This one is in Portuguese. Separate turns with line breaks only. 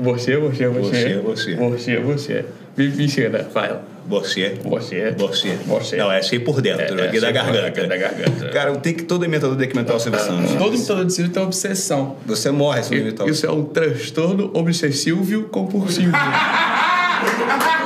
Você. Vicena, fala.
Você.
Você.
Não, essa aí por dentro, aqui da garganta. Cara, todo imitador tem que imitar o Silvio Santos.
Todo imitador de Silvio tem uma obsessão.
Você morre se não imitar o
Isso é um transtorno obsessivo compulsivo.